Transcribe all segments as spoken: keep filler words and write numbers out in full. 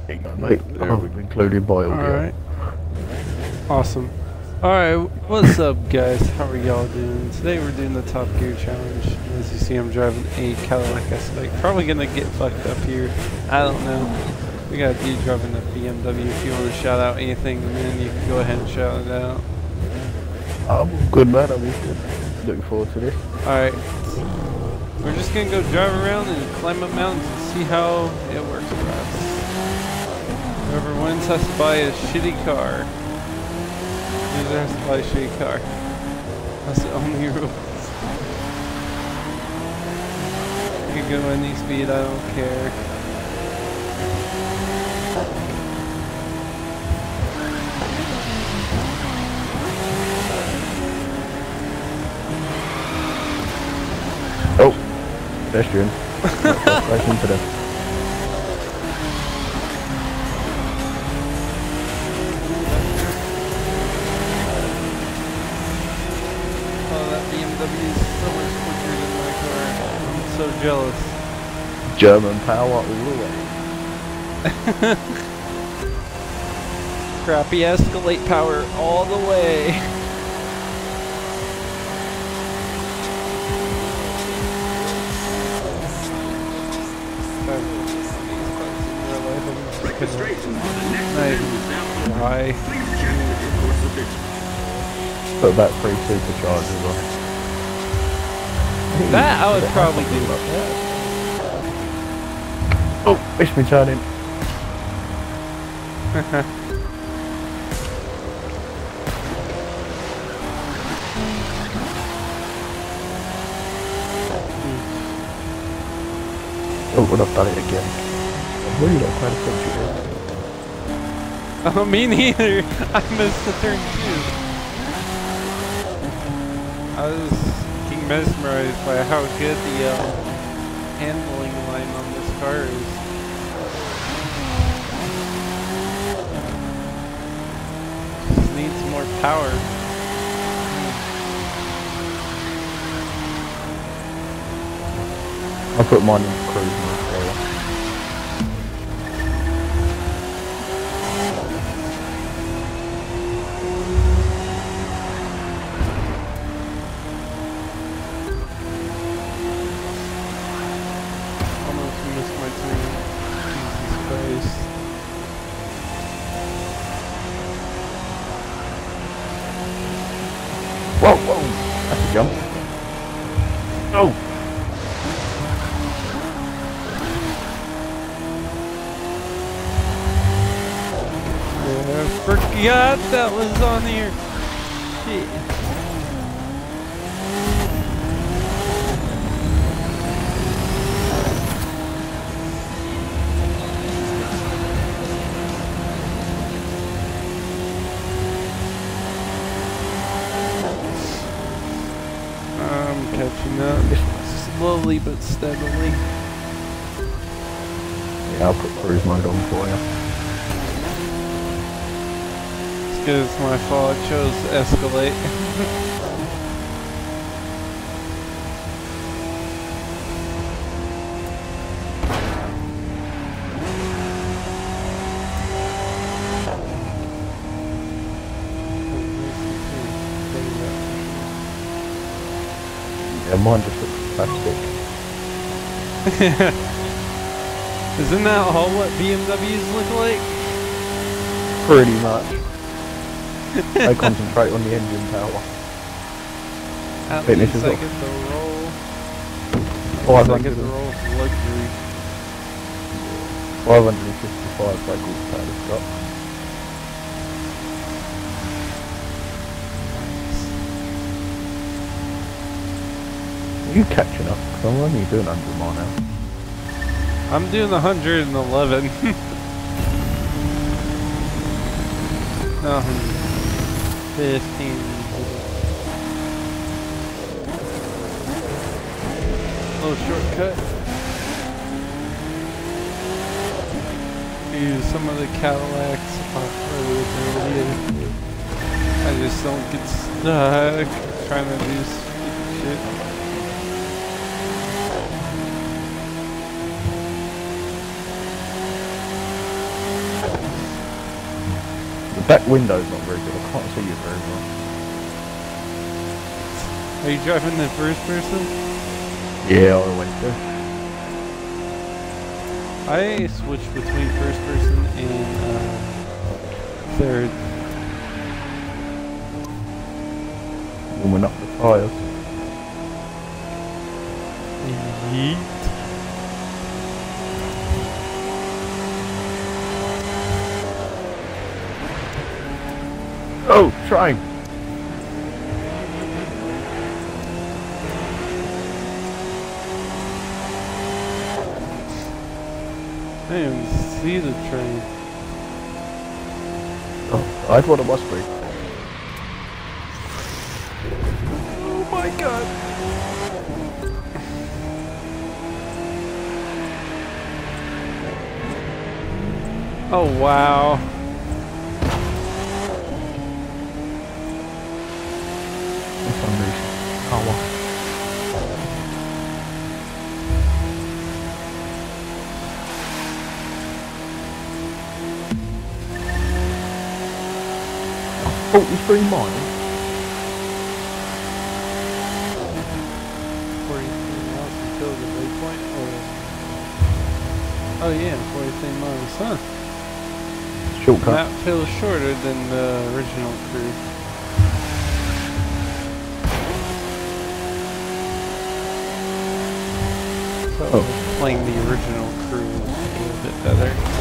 There you go, mate. Oh, included by audio. Alright. Awesome. Alright, what's up guys? How are y'all doing? Today we're doing the Top Gear Challenge. As you see, I'm driving a Cadillac Escalade. Probably gonna get fucked up here. I don't know. We got a dude driving a B M W. If you want to shout out anything, then you can go ahead and shout it out. I'm good, man. I'm good. Looking forward to this. Alright. We're just gonna go drive around and climb up mountains and see how it works for us. Whoever wins has to buy a shitty car. Loser has to buy a shitty car. That's the only rules. You can go any speed, I don't care. Oh, pedestrian. Right into them. B M W is so much quicker than my car. I'm so jealous. German power all the way. Crappy Escalade power all the way. High. Put about three superchargers on. That I would probably do. Oh, missed me turning. Oh, would have done it again. I really don't quite appreciate it. Oh, me neither. I missed the turn too. I was getting mesmerized by how good the uh, handling line on this car is. Just needs more power. I put mine in cruise mode. Whoa, whoa! That's a jump. Oh! Yeah, I forgot that was on here. Shit. I'm catching up slowly but steadily. Yeah, I'll put cruise mode on for you. It's good, it's my fault. I chose Escalade. Yeah, mine just looks plastic. Isn't that all what B M Ws look like? Pretty much. They concentrate on the engine power. At Fitness least as I well. get the roll. Oh, I get the roll for luxury. five hundred fifty-five brake horsepower it's got. Are you catching up? Because I'm only doing one hundred mile now. I'm doing one hundred eleven. No, one hundred fifteen. Little shortcut. Use some of the Cadillacs off-road earlier. I just don't get stuck trying to do stupid shit. back window's not very good. I can't see you very well. Are you driving the first person? Yeah, I always do. I switch between first person and uh, third. Warming up the tyres. Yeet. Oh, train! I didn't even see the train. Oh, I thought it must be. Oh my god! Oh wow. For some reason. Oh well. forty-three miles? forty-three miles until the waypoint, or... Oh yeah, forty-three miles, huh? Shortcut. That feels shorter than the original crew. So Oh. playing the original crew a little bit better.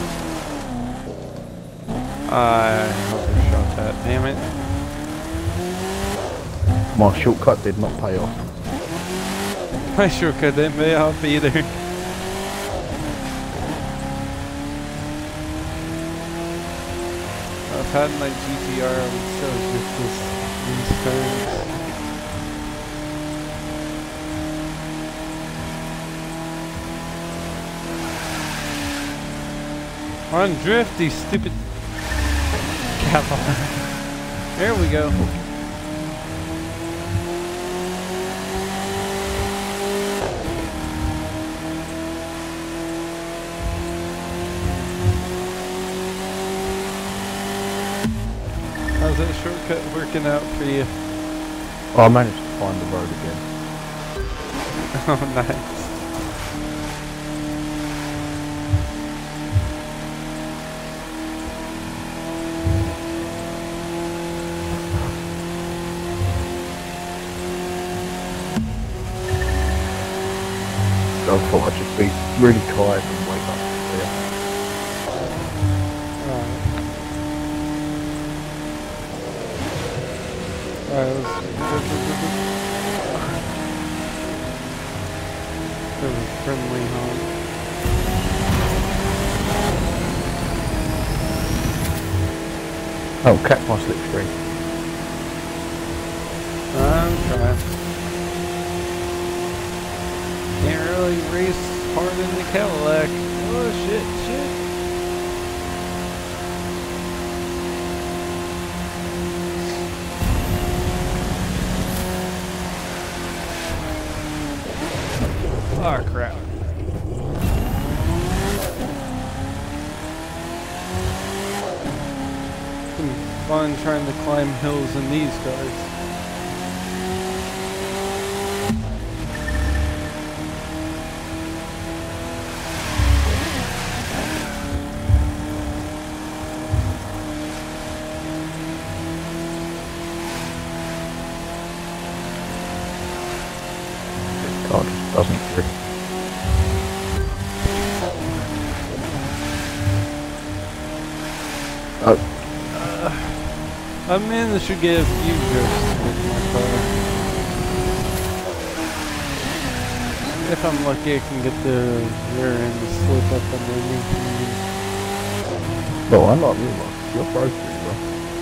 I overshot that, damn it. My shortcut did not pay off. My shortcut didn't pay off either. I've had my G T R, I would still get this, these turns. On drift, these stupid Cadillac. There we go. How's that shortcut working out for you? Oh, I managed to find the road again. Oh, nice. I thought I'd just be really tired and wake up here. Alright. Alright, let's There was a friendly honk. Oh, catch my slipstream. I'm trying. Can't really race hard in the Cadillac. Oh shit, shit. Oh crap. It's been fun trying to climb hills in these cars. God, it doesn't grip. Oh, Uh, I managed to get a few drifts with my car. If I'm lucky, I can get the rear end to slip up underneath me. well, I'm not real well. You're pro pretty well.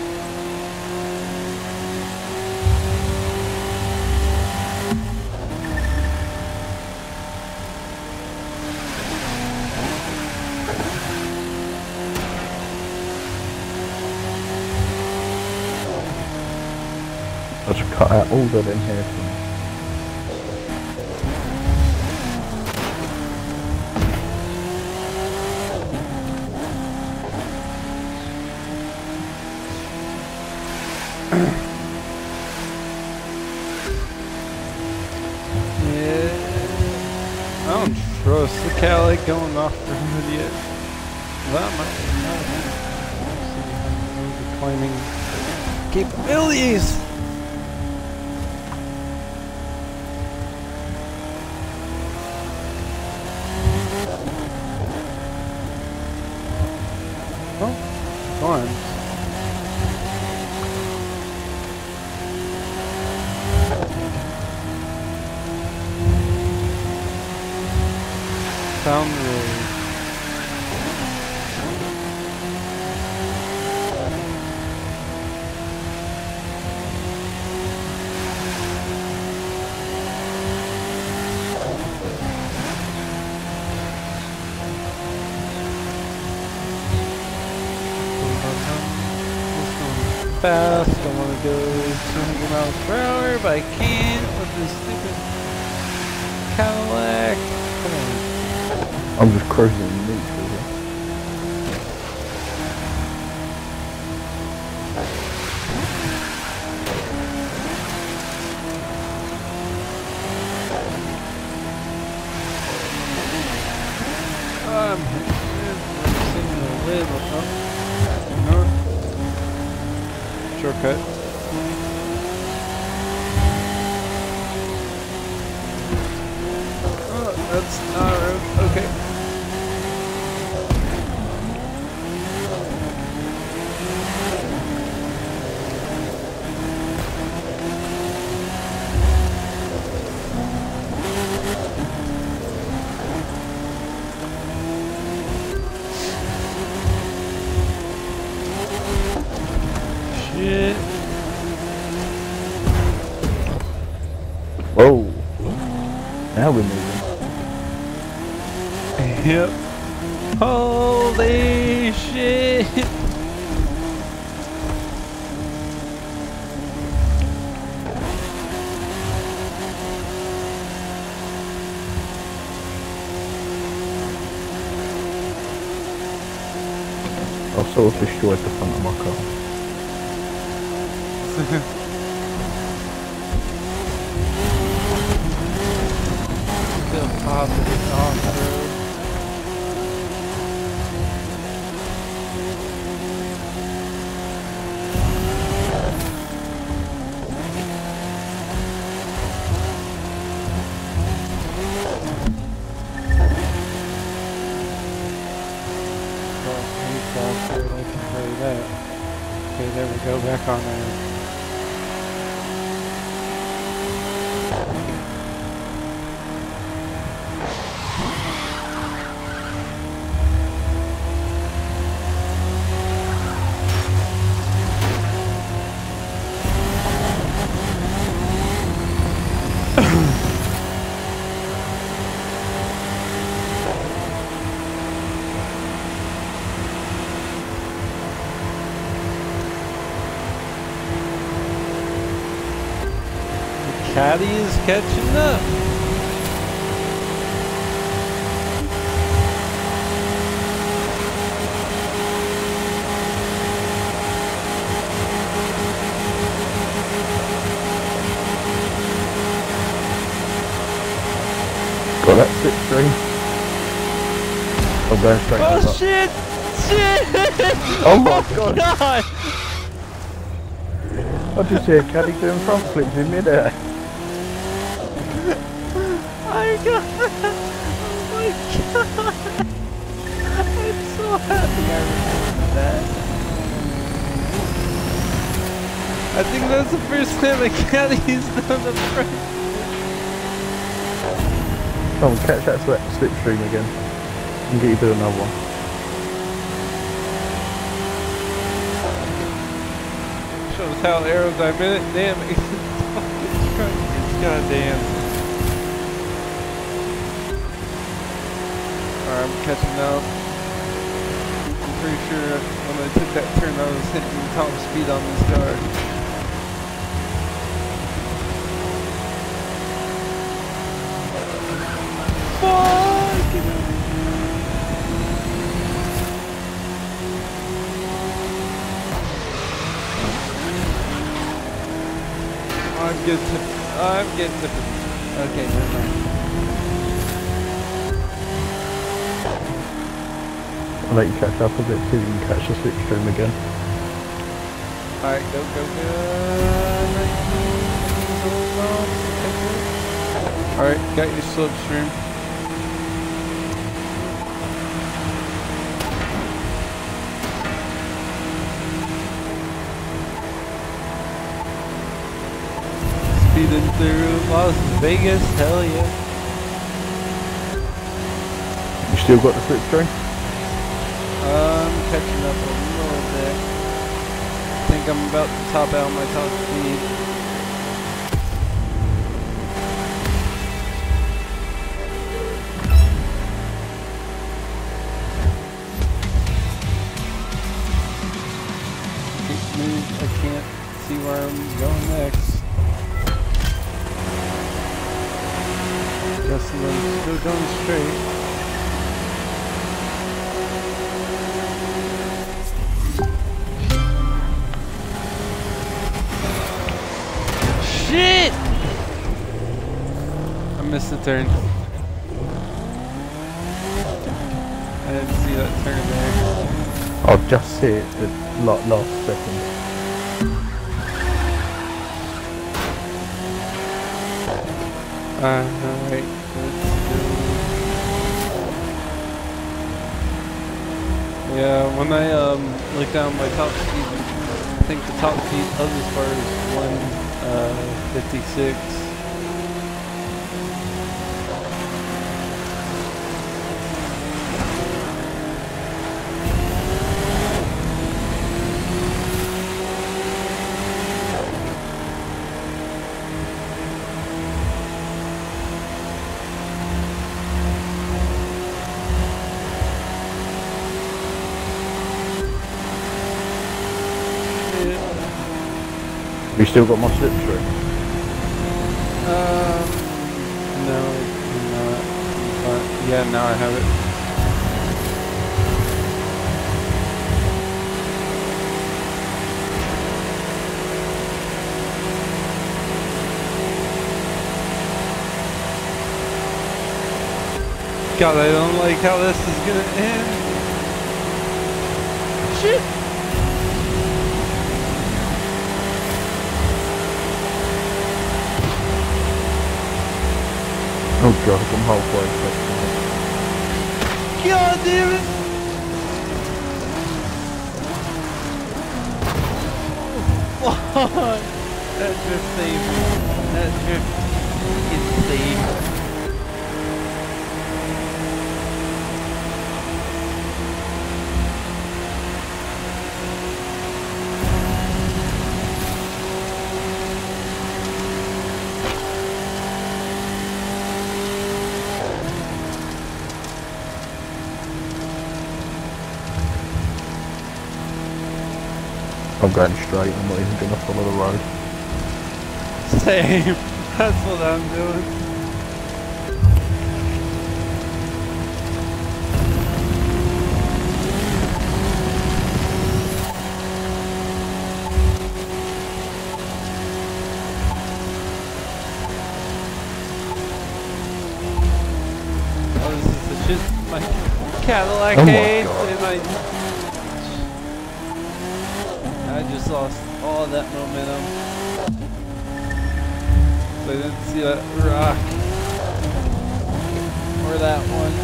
I just cut out all the them hair from Yeah, I don't trust the Cadillac going off the road yet. That might be declining capabilities. Oh, fun. Found the road. Fast, I want to go two hundred miles per hour, but I can't with this stupid Cadillac. Come on. I'm just cruising in neutral here. I'm hitting the little up. Shortcut. Oh, that's not a road. Okay. Shit. Whoa. Now we're moving. Yep. Holy shit. I've sort of destroyed the front of my car. Still positive on the road. Okay, there we go, back on there. Caddy is catching up. Got that six three. I'm going straight Oh up. shit! Shit! Oh my god! God! I just see a caddy doing front flips in midair. I got that! Oh my god! I'm so happy I remembered that. I think that's the first time a caddy's done the front. Come on, catch that slip slipstream again. And get you to another one. Shows how aerodynamic it's goddamn. Alright, I'm catching up. I'm pretty sure when I took that turn I was hitting top speed on this car. Fuck! Get tip. Oh, I'm getting tipping. Okay, never mind. I'll let you catch up a bit so you can catch the slipstream again. Alright, go, go, go. Alright, got your slipstream. Speeding through Las Vegas, hell yeah. You still got the slipstream? I'm catching up a little bit. I think I'm about to top out my top speed. Can't move, I can't see where I'm going next. Guessing I'm still going straight. Shit! I missed the turn. I didn't see that turn there. I'll just see it the la- last second. Alright, let's go. Yeah, when I um look down my top speed, I think the top speed of this car is one fifty-six. You still got my slipstream? Um, no, I'm not. But yeah, now I have it. God, I don't like how this is gonna end. Shit! Oh god, I'm halfway. God damn it! Fuck! That just saved me. That just fucking saved me. I'm going straight, I'm not even going to follow the road. Same. That's what I'm doing. Oh, this is the shit my Cadillac Oh my hates, God. and I I just lost all that momentum. I didn't see that rock or that one.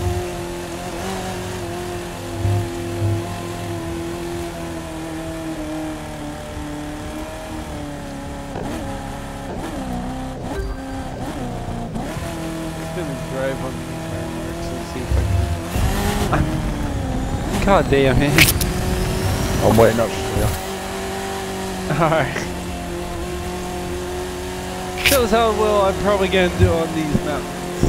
I'm gonna drive on the fireworks and see if I can. God damn it. I'm waiting up for you. Alright. Shows how well I'm probably gonna do on these mountains.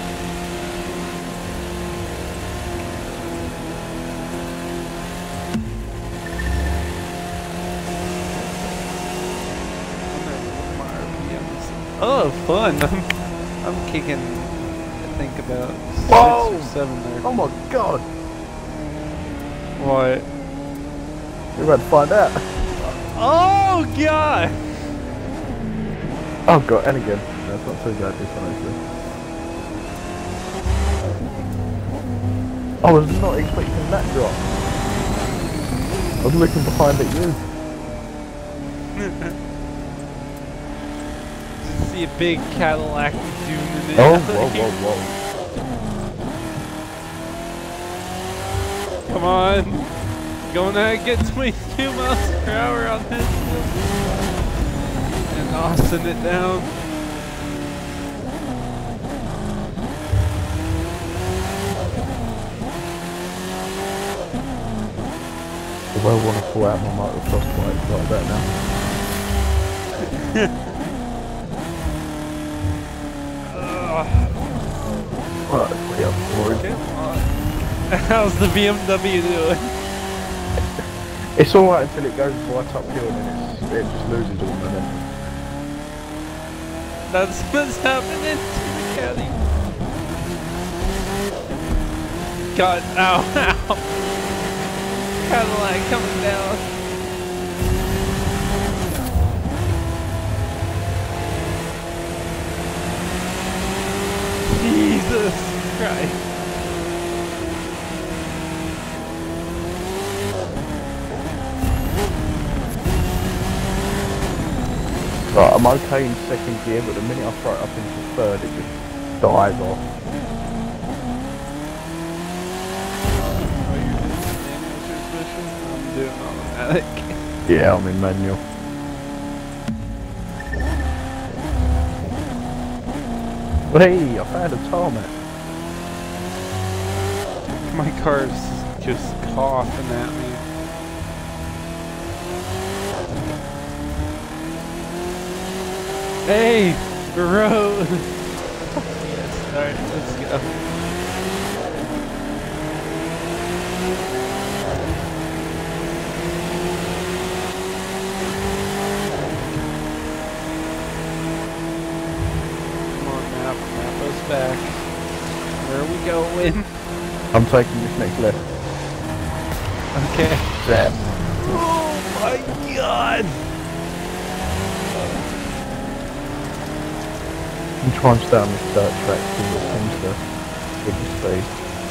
Oh, fun! I'm, I'm kicking, I think about Whoa! six or seven there. Oh my god! What? You're about to find out. Oh god! Oh god, and again. That's not too bad this one actually. I was not expecting that drop. I was looking behind at you. Just see a big Cadillac doing it. Oh, whoa, whoa, whoa. Come on. Going at get twenty-two miles per hour on this hill. And Austin it down. I well want to pull out my motocross bike like that now. Right, pretty up for it. Come on. How's the B M W doing? It's alright until it goes right uphill and then it's, it just loses all momentum. That's what's happening to the caddy. God, ow, ow. Cadillac coming down. Jesus Christ. Right, I'm okay in second gear, but the minute I throw it up into third, it just dies off. Oh, you're doing manual transmission? I'm doing automatic. Yeah, I'm in manual. Hey, I found a tarmac. My car's just coughing at me. Hey, road. Yes, alright, let's go. Come on, map, map us back. Where are we going? I'm taking this next left. Okay. Zap. Oh my god! I'm trying to stay on this dirt track because it seems to give the speed.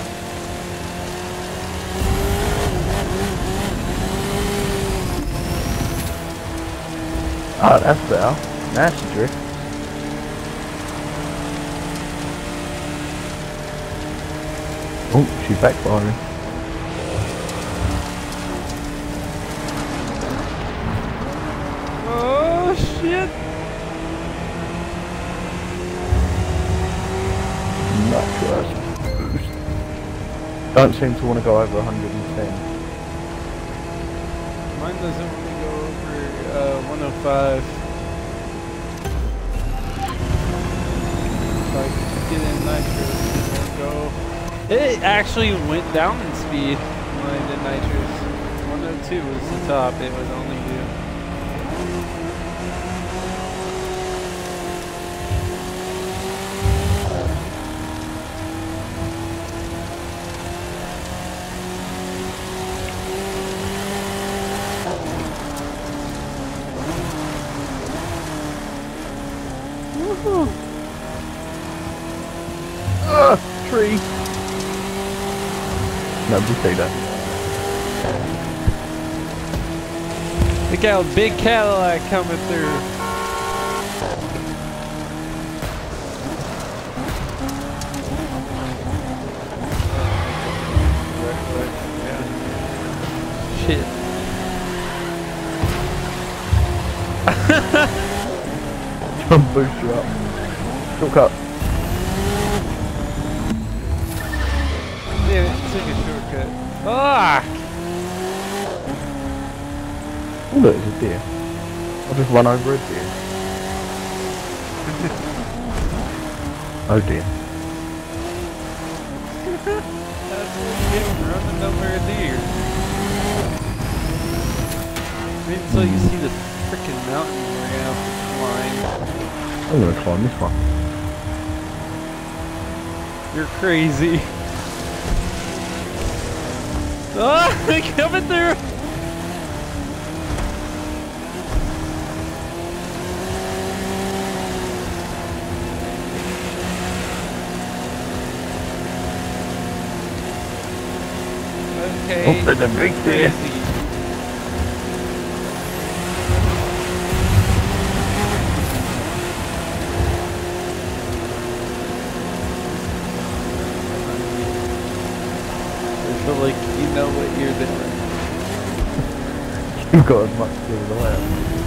Oh, that's better. Nasty drift. Oh, she's backfiring. Oh shit! Nitrous boost. Don't seem to want to go over one hundred ten. Mine doesn't want to go over uh, one oh five. So I can get in nitrous and go. It actually went down in speed when I did nitrous. one oh two was the top, it was only you. Woohoo! Ah, tree! Nobody see that. Look out, big Cadillac coming through. Shit. Try and boost you up. Shortcut. Yeah, take a shortcut. Ah! Oh look, it's a deer. I'll just run over a deer. Oh dear. That's what you get when running over a deer. Wait until you see the freaking mountain we're gonna have to climb. I'm gonna climb this one. You're crazy. Ah, they're coming through! Okay. Oh, there's a big deer. Crazy. I feel like you know what you're doing. You've got as much skill as I have.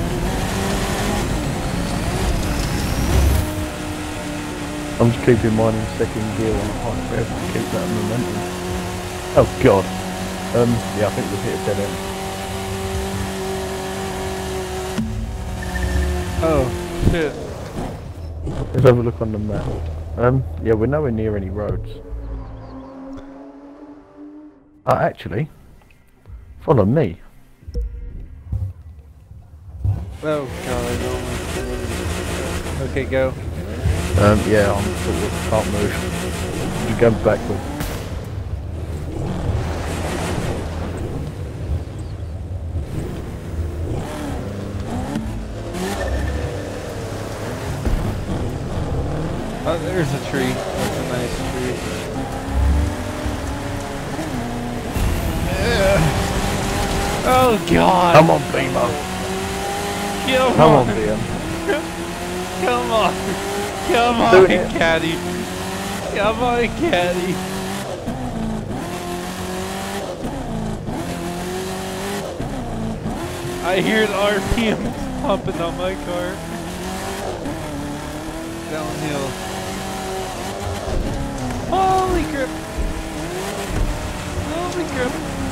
I'm just keeping mine in second gear on a high rev to keep that momentum. Oh god. Um, yeah, I think we've hit a dead end. Oh, shit. Let's have a look on the map. Um, yeah, we're nowhere near any roads. Ah, actually, follow me. Oh god, I don't. Okay, go. Um, yeah, I'm sort of can't move. Just go backwards. Oh, there's a tree. That's a nice tree. Yeah. Oh god! Come on, Beamer. Come, Come on, on, Beamer. Come on! Come on, Do it. Caddy! Come on, Caddy! I hear the R P M pumping on my car. Downhill. Holy crap! Holy crap!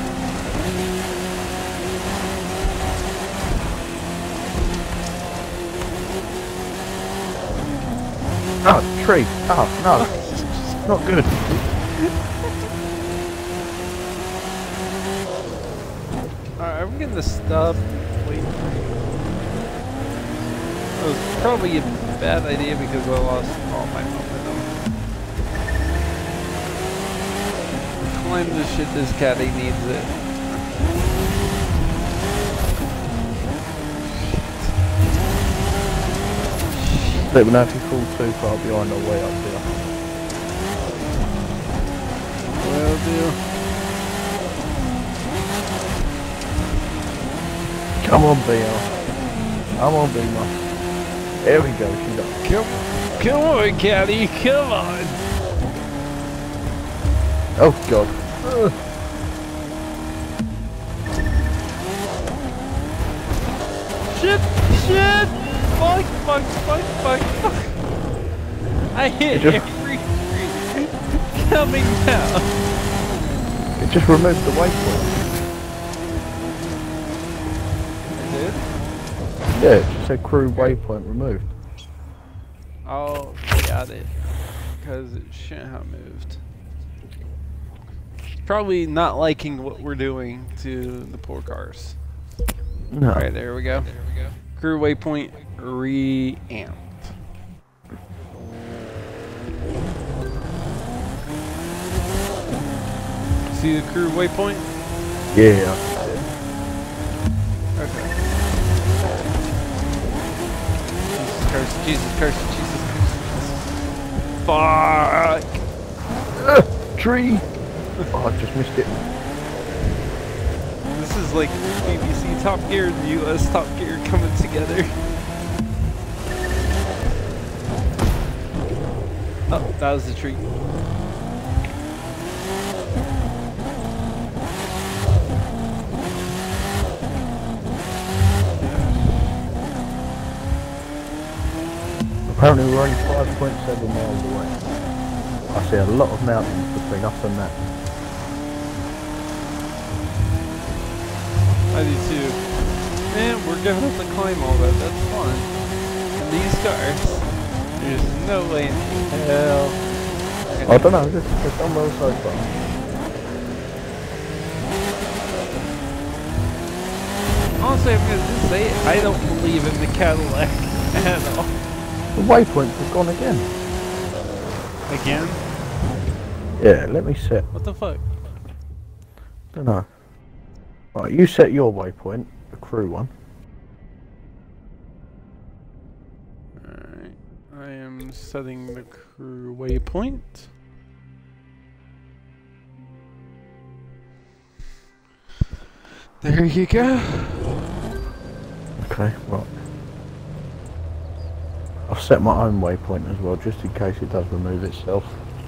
Oh, tree. Oh, no. Not good. Alright, I'm gonna stop. Wait. That was probably a bad idea because I lost all my momentum. Climb the shit, this caddy needs it. Let me know if you fall too far behind or way up here. Will do. Come on, Beamer. Come on, Beamer. There we go, she's up. Come, come on, caddy, come on. Oh, God. Ugh. Shit, shit. Fuck, fuck, fuck, fuck, fuck. I hit just, every tree coming down. it just removed the waypoint. It Yeah, it just said crew waypoint removed. Oh, got it. Because it shouldn't have moved. Probably not liking what we're doing to the poor cars. No. Alright, there we go. There we go. Crew waypoint re-amped. See the crew waypoint? Yeah. Okay. Jesus Christ, Jesus Christ, Jesus Christ. Fuck! Uh, tree! Oh, I just missed it. This is like B B C Top Gear and U S Top Gear coming together. Oh, that was the tree. Apparently we're only five point seven miles away. I see a lot of mountains between us and that. I do too. Man, we're gonna have to climb all that. That's fun. And these cars, there's no way in hell. I don't know, it's, it's done well so far. Honestly, I'm gonna just say it. I don't believe in the Cadillac at all. The waypoints have gone again. Again? Yeah, let me set. What the fuck? Don't know. Right, you set your waypoint, the crew one. Alright. I am setting the crew waypoint. There you go. Okay, right. I've set my own waypoint as well, just in case it does remove itself.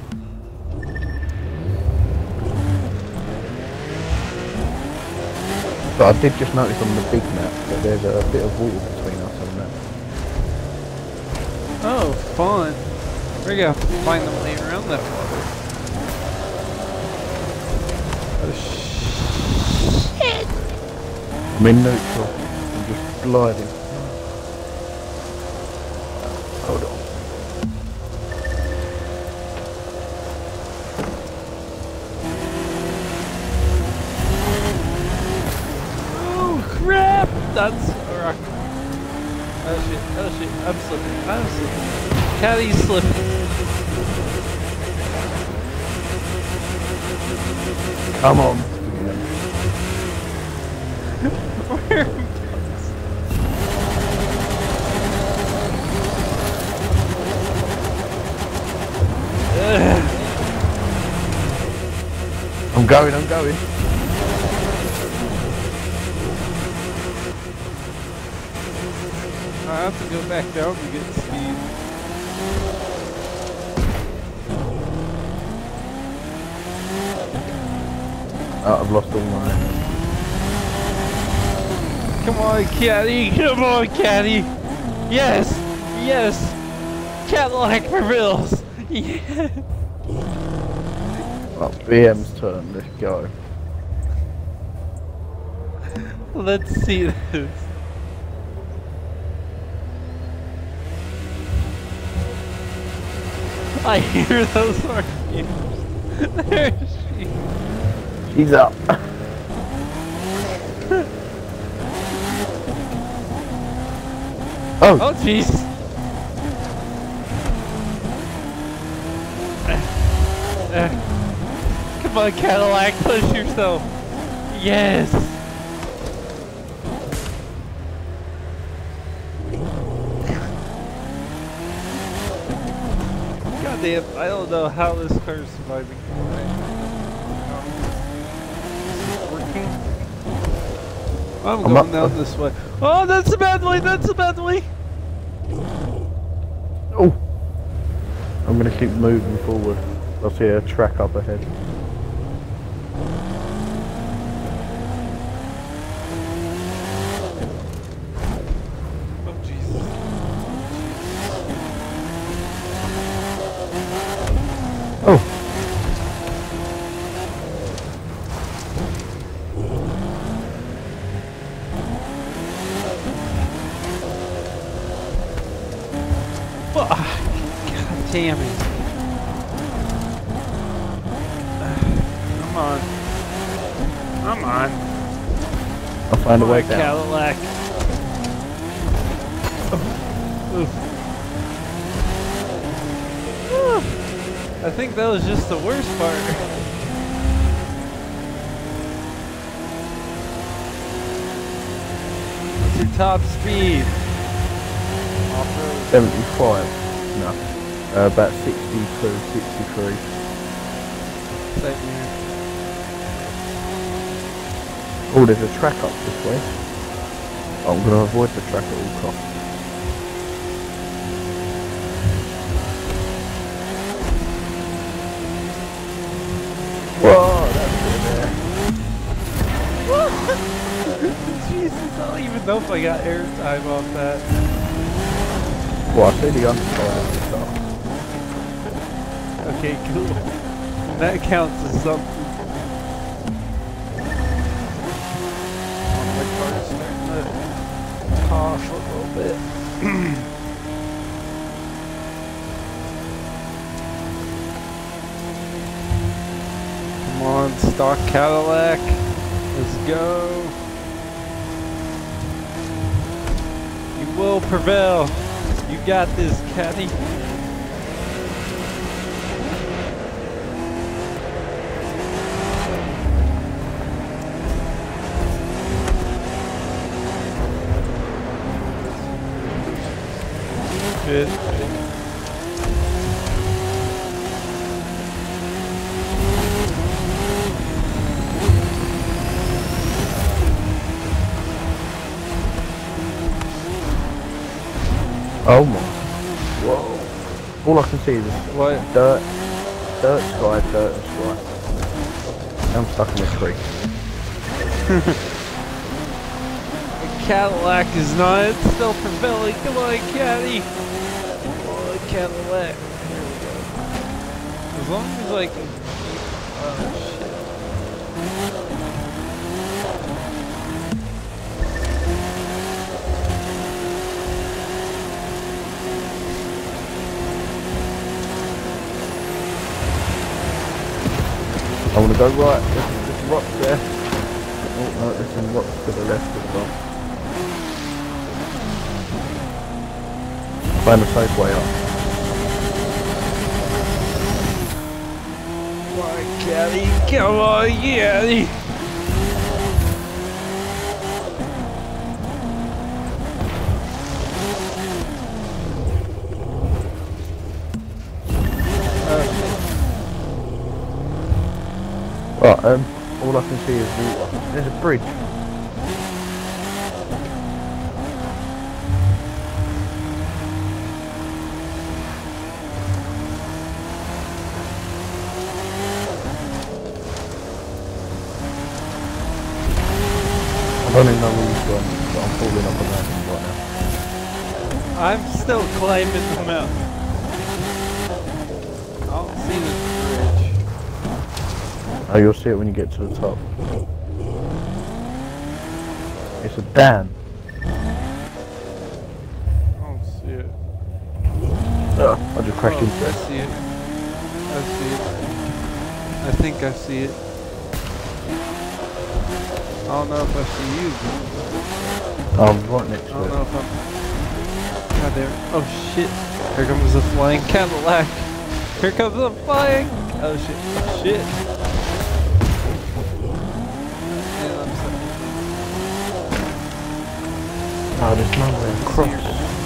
But I did just notice on the big map that there's a bit of water between us and that. Oh, fun. We're gonna have to find a way around that water. Oh, shit. I'm in neutral. I'm just gliding. Hold on. Oh, crap! That's a rock. Oh shit, oh shit, I'm slipping, I'm slipping. Caddy's slipping. Come on. Where? I'm going, I'm going. I have to go back down to get speed. Oh, I've lost all mine. Come on, Caddy! Come on, Caddy! Yes! Yes! Cadillac prevails! Yeah! Oh, B M's turn, let's go. Let's see this. I hear those arguments. There she She's up. Oh! Oh jeez! Uh, come on, Cadillac, push yourself! Yes! God damn, I don't know how this car is surviving. Working. I'm I'm going up. down this way. Oh, that's a bad way, that's a bad way! Oh! I'm gonna keep moving forward. I see a track up ahead. Oh, Jesus. Oh! Fuck! God damn it. Come on. Come on. I'll find a way Come on, down. Cadillac. Oof. Whew. I think that was just the worst part. What's your top speed? Off-road. seventy-five. No. Uh, about sixty-two, sixty-three. Same here. Oh, there's a track up this way. I'm going to avoid the track at all costs. Whoa, that's good there. Jesus, I don't even know if I got airtime off that. Well, I see the underside of the car. Okay, cool. That counts as something. Oh, my car's starting to cough a little bit. Come on, stock Cadillac. Let's go. You will prevail. You got this, Caddy. Shit. Oh my. Whoa. All I can see is What? dirt, dirt, sky, dirt, and sky. I'm stuck in a tree. The Cadillac is not self-propelling. Come on, Caddy. Come on, Cadillac. Here we go. As long as I can. Oh shit. I want to go right. There's, there's rocks there. Oh no, there's some rocks to the left as well. Find a safe way up. Come on, Caddy. Come on, Caddy. Right, um, all I can see is water. There's a bridge. I don't even know where he's gone, but I'm falling up a mountain right now. I'm still climbing the mountain. I don't see this bridge. Oh, you'll see it when you get to the top. It's a dam. I don't see it. Ugh, I just crashed Oh, into I it. see it. I see it. I think I see it. I don't know if I see you. Oh, I'm right next I to don't it. know if I'm. God damn it. Oh shit. Here comes the flying Cadillac. Here comes the flying. Oh shit. Oh shit. And I'm stuck. Oh, there's no way across.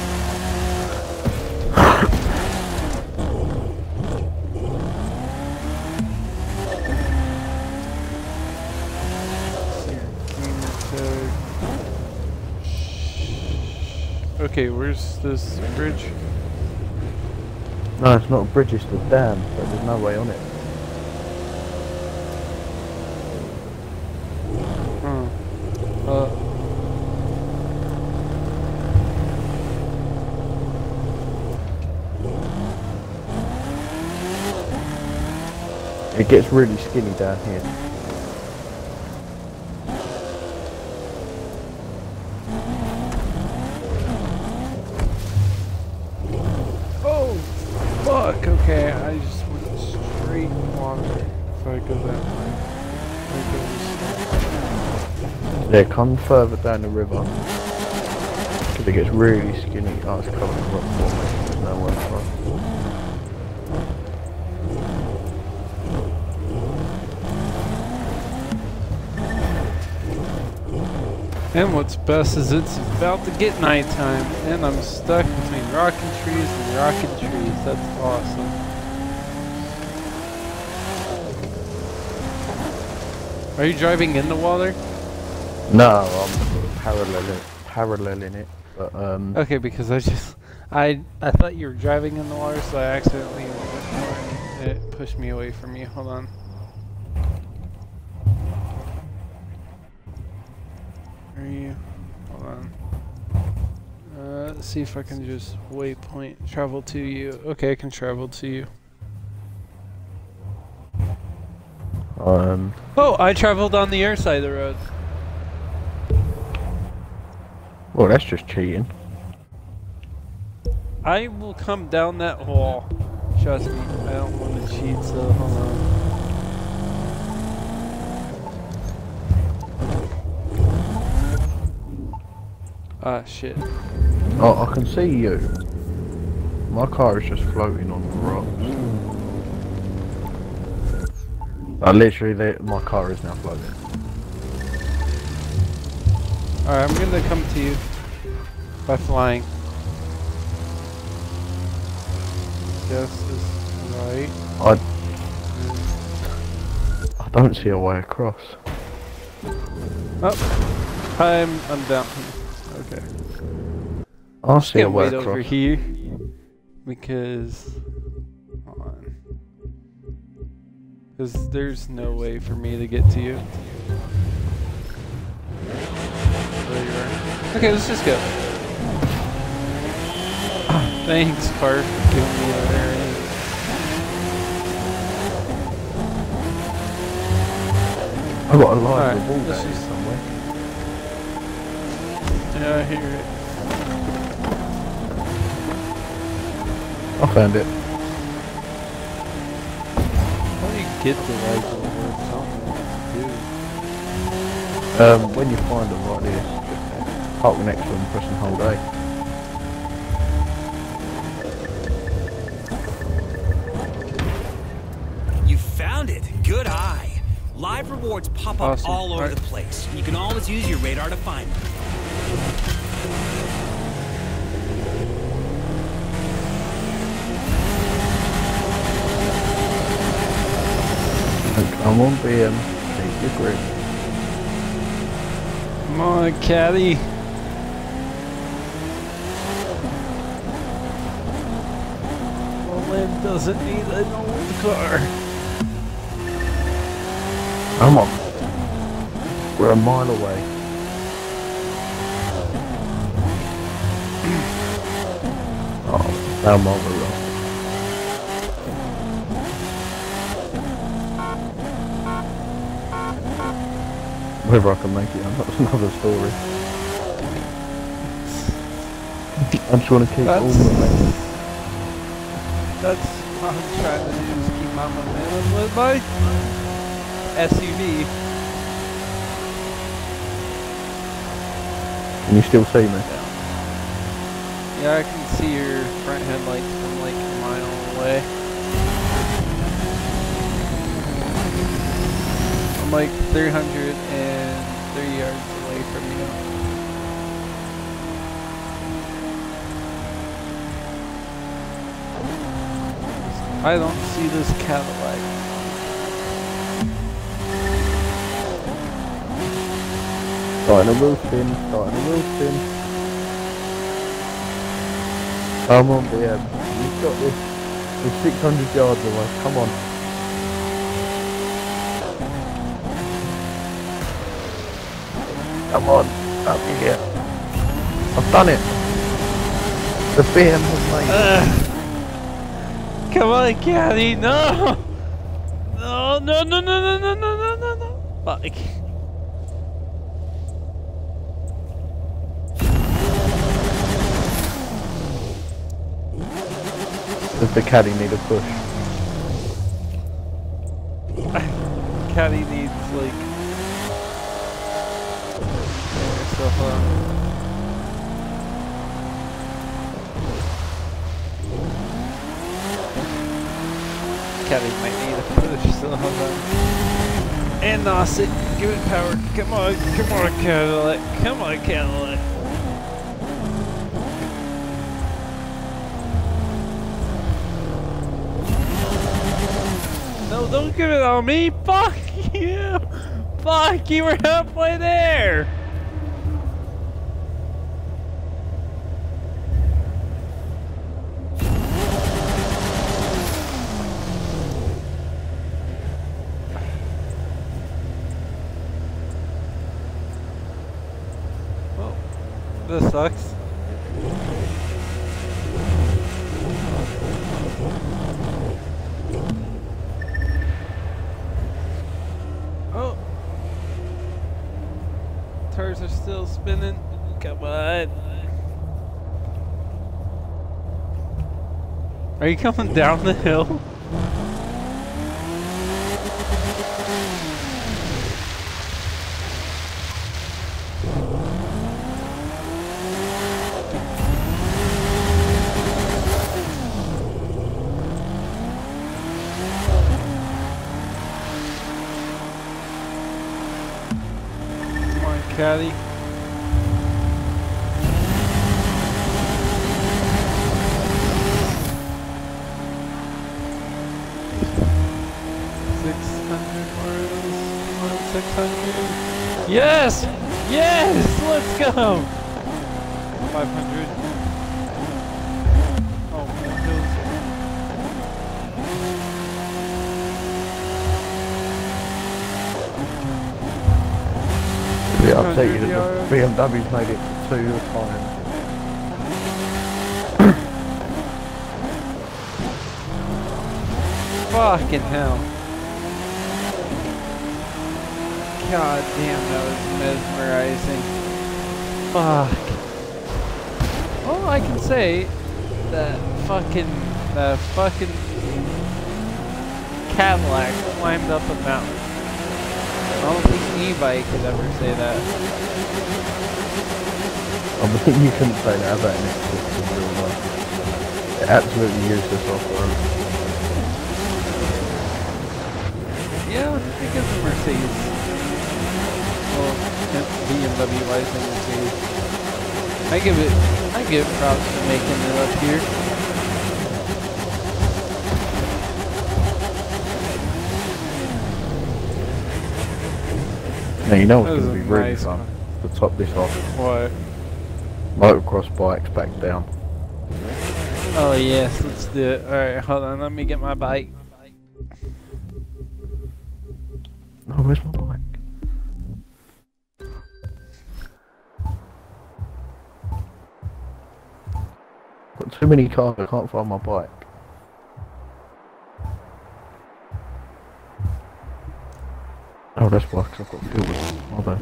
Okay, where's this bridge? No, it's not a bridge, it's the dam, but there's no way on it. Huh. Uh. It gets really skinny down here. Oh, fuck. Okay, I just went straight in water. If I go that way. If I go this way. Yeah, come further down the river. Because it gets really skinny. Oh, it's covered in rock formation. There's nowhere across. And what's best is it's about to get nighttime, and I'm stuck between rocking trees and rocking trees. That's awesome. Are you driving in the water? No, I'm paralleling, paralleling it. But, um, Okay, because I just, I I thought you were driving in the water, so I accidentally went more and it pushed me away from you. Hold on. Where are you? Hold on. Uh, let's see if I can just waypoint travel to you. Okay, I can travel to you. um, Oh, I traveled on the air side of the road. well, that's just cheating. I will come down that wall. Trust me, I don't want to cheat, so hold on. Ah, shit. Oh, I can see you. My car is just floating on the rocks. Uh, literally, they, my car is now floating. Alright, I'm gonna come to you by flying. Yes, is right. I, I don't see a way across. Oh, I'm I'm down here. Okay. I'll see a Can't way wait over across. here because hold on. Because there's no way for me to get to you. There you are. Okay, let's just go. Thanks, Park, for giving me a area. I got a line Alright, of the ball let's there just- somewhere. Yeah, I hear it. I found it. How do you get the rifle or something to do? Um, when you find them like this, just park next to them, press and hold A. You found it. Good eye. Live rewards pop up Awesome. all over Alright. the place. You can always use your radar to find them. And come on, B M, take your grip. Come on, caddy. Lynn doesn't need an old car. Come on. We're a mile away. Oh, now I'm over the road. Whether I can make it, that's another story. I just want to keep That's- all momentum. That's what I'm trying to do, is keep my momentum with my S U V. Can you still see me? Yeah, I can see your front headlights from like a mile away. I'm like three hundred three yards away from you. I don't see this Cadillac. Starting a wheel spin, starting a wheel spin. Come on, B M. You've got this. We're six hundred yards away. Come on. Come on. Up here. I've done it. The B M has made it. Ugh. Come on, Caddy, no! No, no, no, no, no, no, no, no, no, no. Fuck. Does the caddy need a push? Caddy needs, like... So, hold on. Caddy might need a push, so hold on. And Nos it, give it power. Come on, come on, Cadillac. Come on, Cadillac. No, don't give it on me. Fuck you. Fuck, you were halfway there. Well, this sucks. Oh. Tires are still spinning. Come on. Are you coming down the hill? Come on, Caddy. Six hundred miles. Come on, six hundred. Yes! Yes! Let's go! Five hundred. update you that yards. the B M W's made it to two times. Fucking hell. God damn, that was mesmerizing. Fuck. All I can say, that fucking, that fucking Cadillac climbed up a mountain. I don't think anybody could ever say that. I think you couldn't say that about an Xbox in real life. It absolutely useless off-road. Yeah, because of Mercedes. Well, B M W wise and Mercedes. I give it, I give it props for making it up here. Now you know That what's was going to a be really nice fun? one. To top this off. What? Motocross bikes back down. Oh yes, let's do it. Alright, hold on, let me get my bike. Oh, where's my bike? Got too many cars, I can't find my bike. Oh, that's why, 'cause I've got fuel. My bad.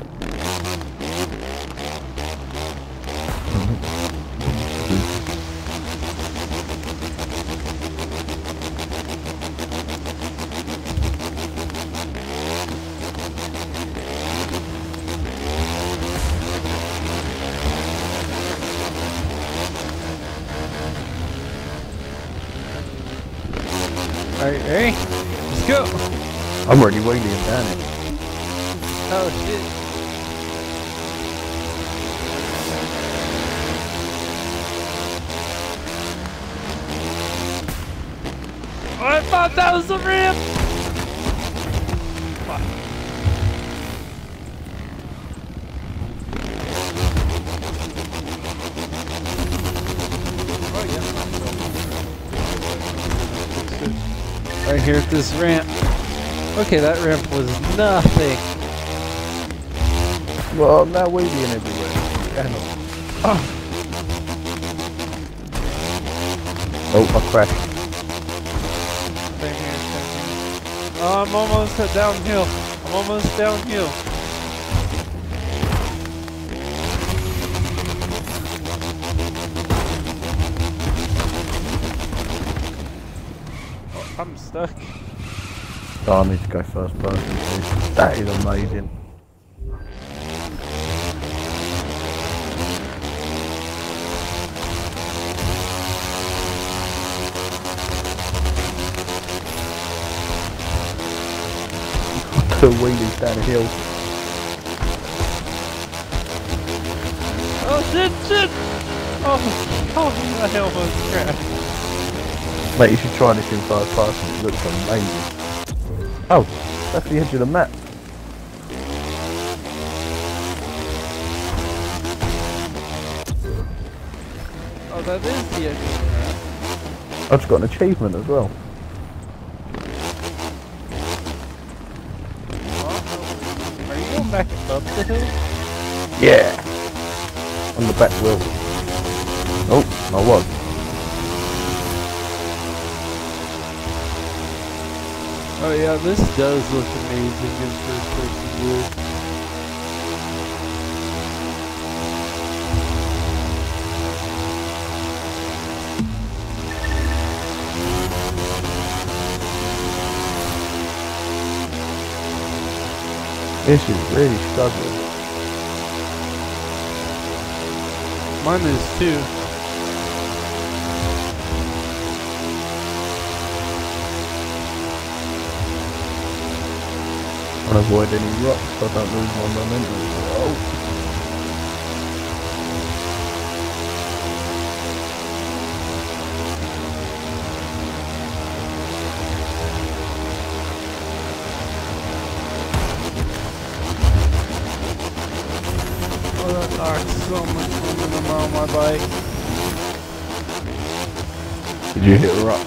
Alright, ready? Let's go! I'm already wheeling down it. Oh shit. Oh, I thought that was the ramp! Fuck. Oh yeah. Right here at this ramp. Okay, that ramp was nothing. Well, now wheeling everywhere. Damn it. Oh. Oh, I crashed. Right here, right here. Oh, I'm almost at downhill. I'm almost downhill. Oh, I'm stuck. Oh, I need to go first person, please. That is amazing. The wheelies down a hill. Oh shit, shit! Oh, oh the hell was crap. Mate, you should try this in first person, it looks amazing. Oh, that's the edge of the map. Oh, that is the edge of the map. I've just got an achievement as well. Are you going back up the hill? Yeah! On the back wheel. Oh, I was. Oh yeah, this does look amazing in first person view. This is really struggling. Mine is too. I want to avoid any rocks so I don't lose my momentum. Oh. Oh, that knocks so much momentum on my bike. Did you hit a rock?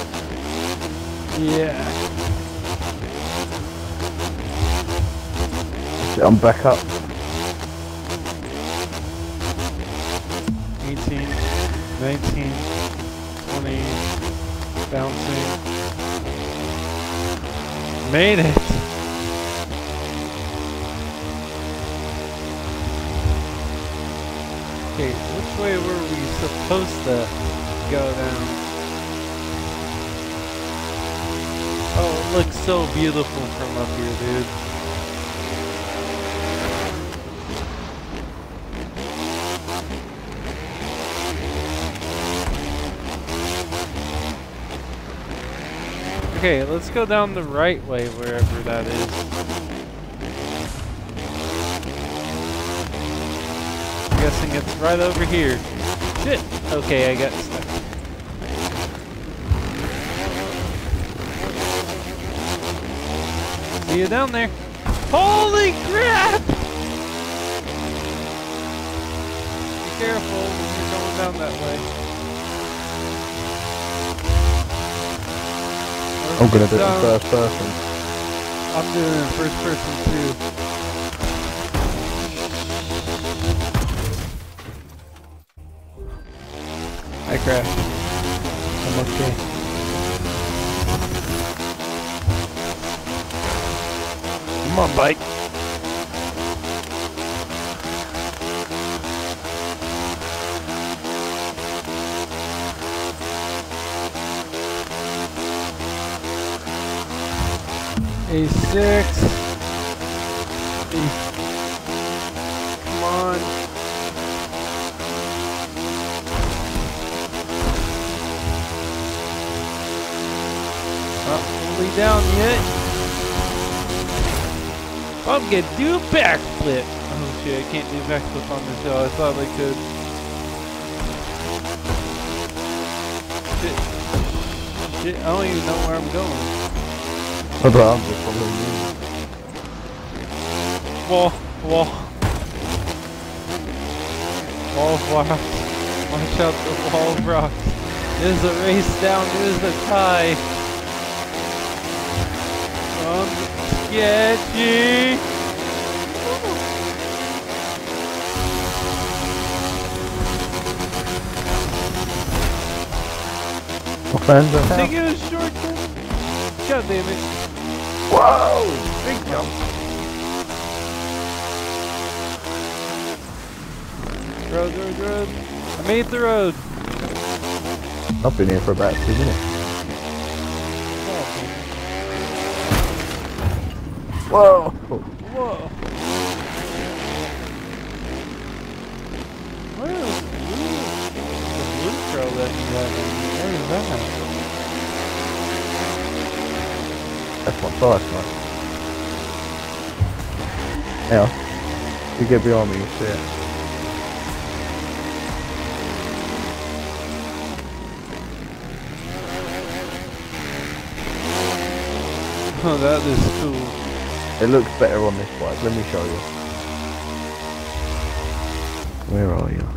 Yeah. I'm back up. eighteen, nineteen, twenty, bouncing. Made it! Okay, which way were we supposed to go down? Oh, it looks so beautiful from up here, dude. Okay, let's go down the right way, wherever that is. I'm guessing it's right over here. Shit! Okay, I got stuck. See you down there. Holy crap! Be careful when you're going down that way. I'm gonna do it in first person. I'm doing it in first person too. I crashed. I'm okay. Come on, bike. A six. A... Come on. Not fully down yet. I'm gonna do a backflip. Oh shit, I can't do a backflip on this hill. I thought I could. Shit. Shit, I don't even know where I'm going. But I'm just following you. Wall, wall. Wall of rocks. Watch out the wall of rocks. There's a race down, there's a tie. Um, sketchy. My friends are Taking a shortcut. God damn it. Whoa! Big jump. Road, road, road. I made the road. I've been here for about two minutes. Whoa! Whoa. Where is the blue, the blue trail that you have? Where is that? That's my first one. Yeah. You get behind me, you see it. Oh, that is cool. It looks better on this bike. Let me show you. Where are you?